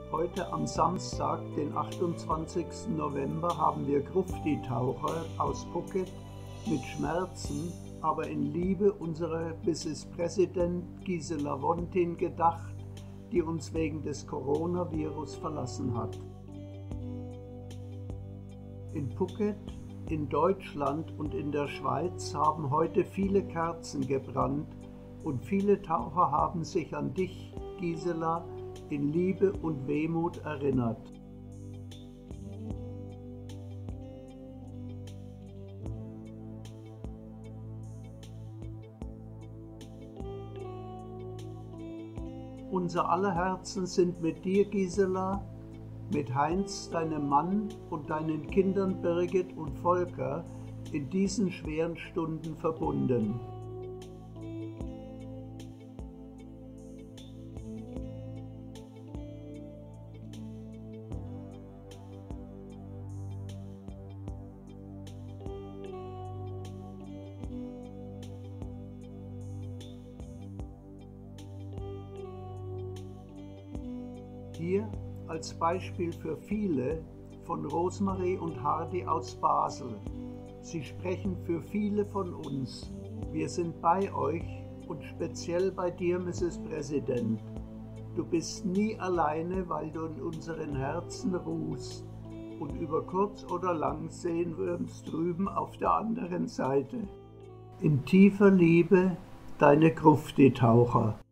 Heute am Samstag, den 28. November, haben wir Grufti-Taucher aus Phuket mit Schmerzen, aber in Liebe unserer Mrs. Präsident Gisela Wontin gedacht, die uns wegen des Coronavirus verlassen hat. In Phuket, in Deutschland und in der Schweiz haben heute viele Kerzen gebrannt und viele Taucher haben sich an dich, Gisela, in Liebe und Wehmut erinnert. Unser aller Herzen sind mit dir, Gisela, mit Heinz, deinem Mann, und deinen Kindern Birgit und Volker in diesen schweren Stunden verbunden. Hier als Beispiel für viele von Rosemarie und Hardy aus Basel. Sie sprechen für viele von uns. Wir sind bei euch und speziell bei dir, Mrs. Präsident. Du bist nie alleine, weil du in unseren Herzen ruhst. Und über kurz oder lang sehen wir uns drüben auf der anderen Seite. In tiefer Liebe, deine Grufti-Taucher.